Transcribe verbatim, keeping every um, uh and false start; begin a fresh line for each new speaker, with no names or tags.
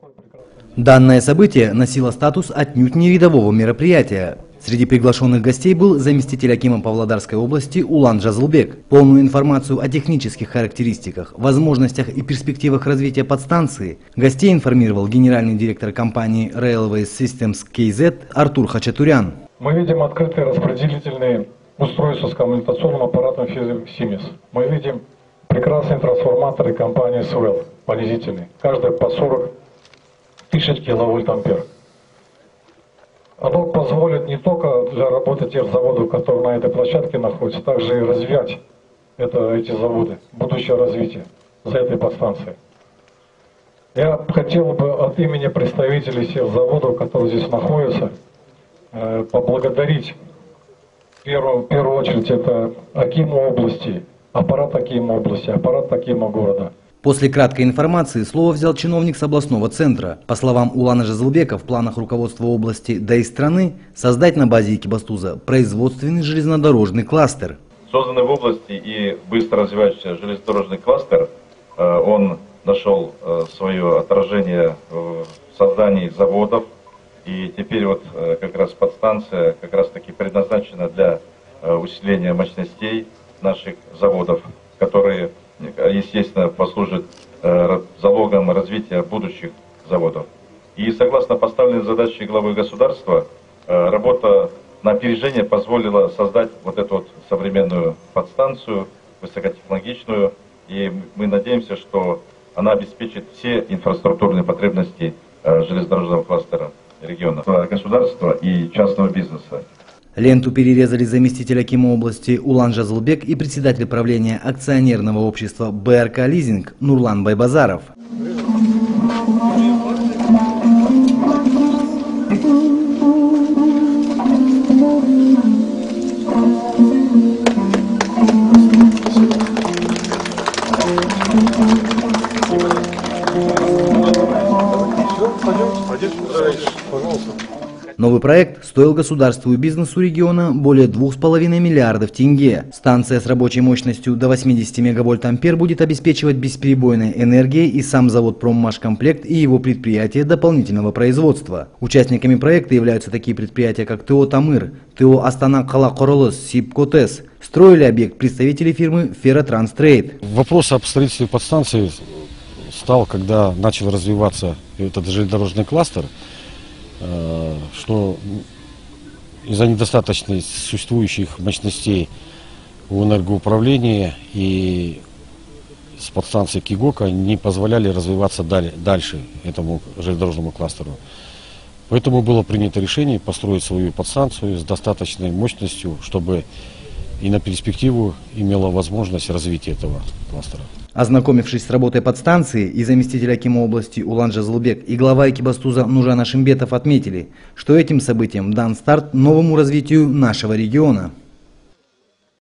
Данное событие носило статус отнюдь не рядового мероприятия. Среди приглашенных гостей был заместитель акима Павлодарской области Улан Жазылбек. Полную информацию о технических характеристиках, возможностях и перспективах развития подстанции гостей информировал генеральный директор компании Railway Systems кей зет Артур Хачатурян.
Мы видим открытые распределительные устройства с коммуникационным аппаратом фирмы Siemens. Мы видим прекрасные трансформаторы компании Swell, понизительные, каждый по сорок тысяч киловольт ампер. Оно позволит не только для работы тех заводов, которые на этой площадке находятся, также и развивать это, эти заводы, будущее развитие за этой подстанцией. Я хотел бы от имени представителей всех заводов, которые здесь находятся, э, поблагодарить в первую, в первую очередь это акима области, аппарат акима области, аппарат акима города.
После краткой информации слово взял чиновник с областного центра. По словам Улана Жазылбека, в планах руководства области, да и страны, создать на базе Экибастуза производственный железнодорожный кластер.
Созданный в области и быстро развивающийся железнодорожный кластер, он нашел свое отражение в создании заводов. И теперь вот как раз подстанция как раз таки предназначена для усиления мощностей наших заводов, которые, естественно, послужит э, залогом развития будущих заводов. И согласно поставленной задаче главы государства, э, работа на опережение позволила создать вот эту вот современную подстанцию, высокотехнологичную, и мы надеемся, что она обеспечит все инфраструктурные потребности э, железнодорожного кластера региона, государства и частного бизнеса.
Ленту перерезали заместитель акима области Улан Жазылбек и председатель правления акционерного общества бэ эр ка Лизинг Нурлан Байбазаров. Новый проект стоил государству и бизнесу региона более двух с половиной миллиардов тенге. Станция с рабочей мощностью до восьмидесяти мегавольт ампер будет обеспечивать бесперебойной энергией и сам завод «Проммашкомплект» и его предприятия дополнительного производства. Участниками проекта являются такие предприятия, как ТО «Тамыр», ТО «Астана Кала Королос», «Сибкотес». Строили объект представители фирмы «Ферротранс-Трейд».
Вопрос об строительстве подстанции стал, когда начал развиваться этот железнодорожный кластер, что из-за недостаточной существующих мощностей в энергоуправлении и с подстанции Кигока не позволяли развиваться дальше этому железнодорожному кластеру. Поэтому было принято решение построить свою подстанцию с достаточной мощностью, чтобы и на перспективу имела возможность развития этого кластера.
Ознакомившись с работой подстанции, и заместитель акима области Улан Жазылбек, и глава Экибастуза Нуржан Ашимбетов отметили, что этим событием дан старт новому развитию нашего региона.